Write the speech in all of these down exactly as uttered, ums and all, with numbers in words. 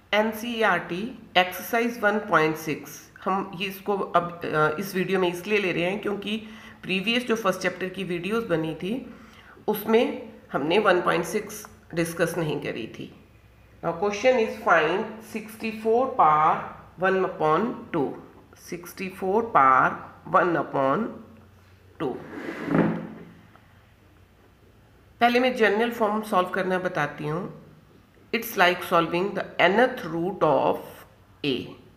N C E R T exercise one point six हम ये इसको अब इस वीडियो में इसलिए ले रहे हैं क्योंकि प्रीवियस जो फर्स्ट चैप्टर की वीडियोस बनी थी उसमें हमने वन पॉइंट सिक्स डिस्कस नहीं करी थी। Now question is find sixty four power one upon two. Sixty four power one upon two. पहले मैं जनरल फॉर्म सॉल्व करना बताती हूँ। It's like solving the nth root of a.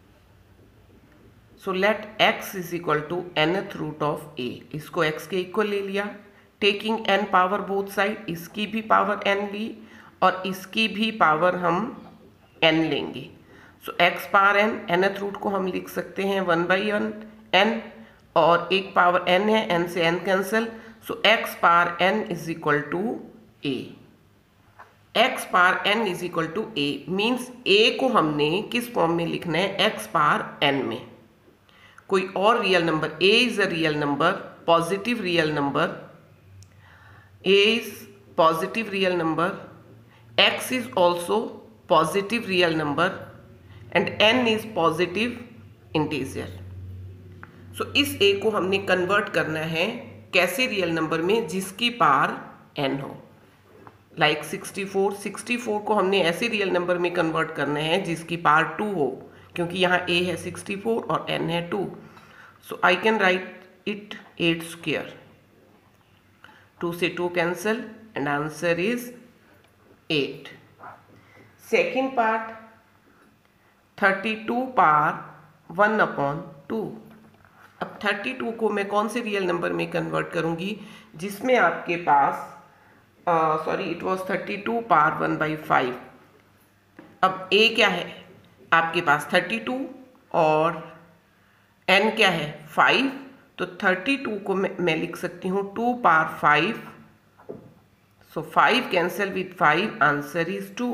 So let x is equal to nth root of a. इसको x के equal ले लिया, taking n power both side, इसकी भी पावर n ली और इसकी भी पावर हम n लेंगे। So x power n, nth root को हम लिख सकते हैं वन बाई वन n और एक पावर n है, n से n cancel. So x power n is equal to a. x power n is equal to A means a को हमने किस फॉर्म में लिखना है, x पार n में। कोई और real number, a is a real number, positive real number, a is positive real number, x is also positive real number and n is positive integer. So इस a को हमने convert करना है कैसे real number में, जिसकी power n हो। Like sixty four, sixty four को हमने ऐसे रियल नंबर में कन्वर्ट करना है जिसकी पावर टू हो, क्योंकि यहाँ a है सिक्सटी फोर और n है two. So I can write it eight square. Two से two cancel and answer is eight. Second part, thirty two power one upon two. अब थर्टी टू को मैं कौन से रियल नंबर में कन्वर्ट करूँगी, जिसमें आपके पास sorry it was thirty two power one by five. अब a क्या है आपके पास थर्टी टू और n क्या है फाइव, तो थर्टी टू को मैं, मैं लिख सकती हूँ two power five. So five cancel with five, answer is two.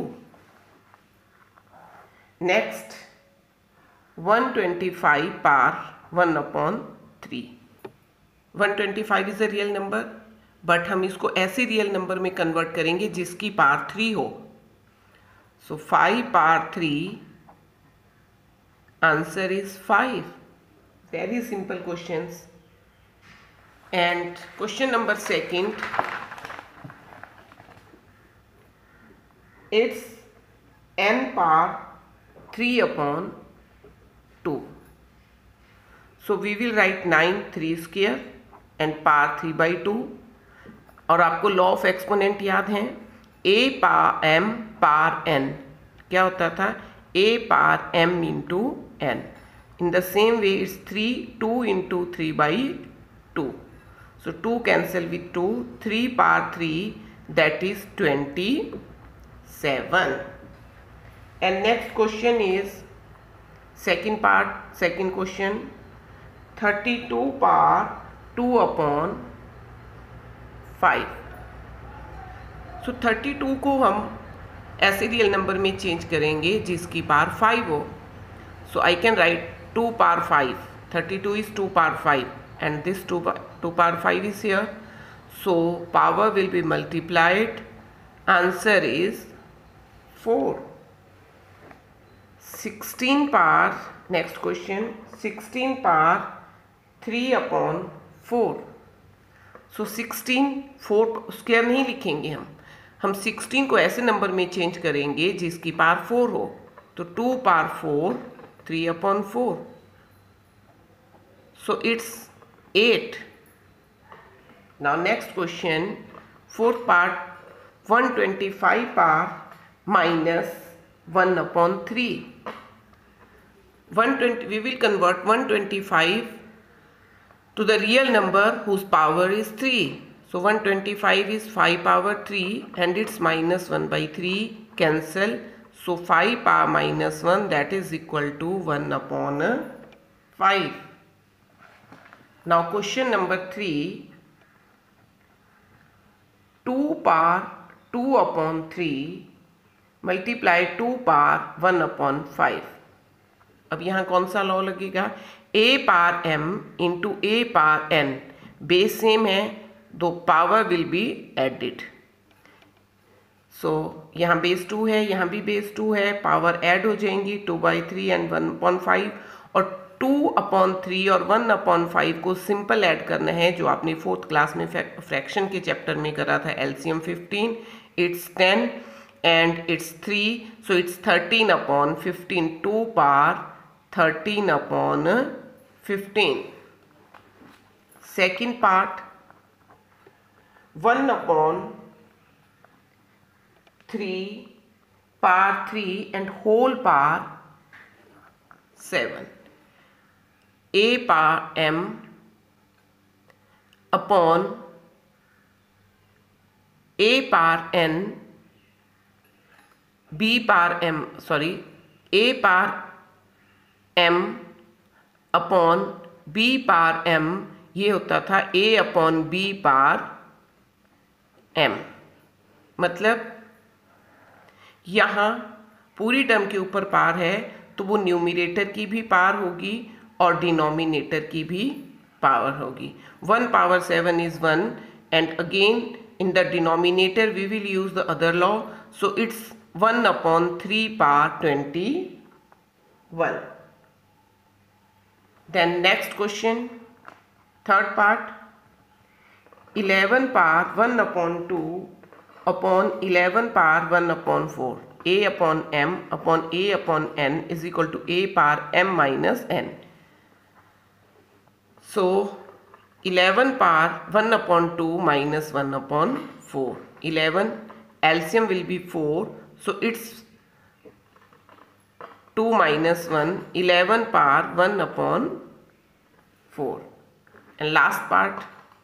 Next one twenty five power one upon three. One twenty five is a real number but हम इसको ऐसे रियल नंबर में कन्वर्ट करेंगे जिसकी पावर थ्री हो। So five power three, answer is five. Very simple questions. And question number second, it's n power three upon two. So we will write nine three square and power three by two. और आपको law of exponent याद है, a power m power n क्या होता था, a power m into n। In the same way it's three, two into three by two. So two cancel with two, three power three that is twenty seven. And next question is second part, second question, thirty two power two upon five. So thirty two को हम ऐसे real number में change करेंगे जिसकी power five हो। So I can write two power five, thirty two is two power five and this two two power five is here. So power will be multiplied, answer is four. Sixteen power, next question, sixteen power three upon four. So sixteen, four square नहीं लिखेंगे हम हम sixteen को ऐसे number में change करेंगे जिसकी power four हो। तो two power four, three upon four, so it's eight. Now next question, fourth part, one twenty five power minus one upon three. One twenty, we will convert one twenty five to the real number whose power is three. So one twenty-five is five power three and it's minus one by three, cancel. So five power minus one, that is equal to one upon five. Now question number three, two power two upon three multiply two power one upon five. अब यहाँ कौन सा law लगेगा, a power m into A power n, base same है, दो power will be added. So so, यहाँ base two है, यहाँ भी बेस टू है, पावर ऐड हो जाएंगी, two by three and one upon five, और टू अपॉन थ्री और वन अपॉन फाइव को सिंपल ऐड करना है, जो आपने फोर्थ क्लास में फ्रैक्शन के चैप्टर में करा था, LCM fifteen, it's ten and it's three, so it's thirteen upon fifteen, two power thirteen upon fifteen. Second part, one upon three power three and whole power seven, a power m upon a power n, b power m, sorry, a power m upon b power m, ये होता था a upon b power m. मतलब यहाँ पूरी term के ऊपर power है तो वो न्यूमिनेटर की भी पावर होगी और डिनोमिनेटर की भी पावर होगी. One power seven is one and again in the denominator we will use the other law, so it's one upon three power twenty one. Then next question, third part, eleven power one upon two upon eleven power one upon four, a upon m upon a upon n is equal to a power m minus n. So eleven power one upon two minus one upon four. eleven L C M will be four, so it's two minus one, eleven power one upon four. And last part,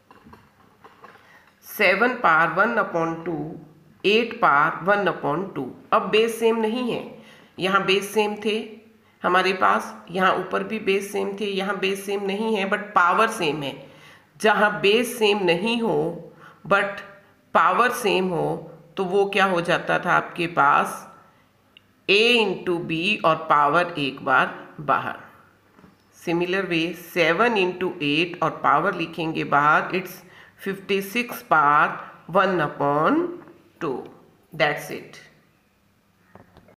seven power one upon two, eight power one upon two. अब base same नहीं है, यहाँ base same थे हमारे पास, यहाँ ऊपर भी base same थे, यहाँ बेस सेम नहीं है बट पावर सेम है. जहाँ बेस सेम नहीं हो बट पावर सेम हो तो वो क्या हो जाता था आपके पास, a इंटू बी और पावर एक बार बाहर. Similar way seven into eight और पावर लिखेंगे बाहर, it's fifty six power one upon two. That's it.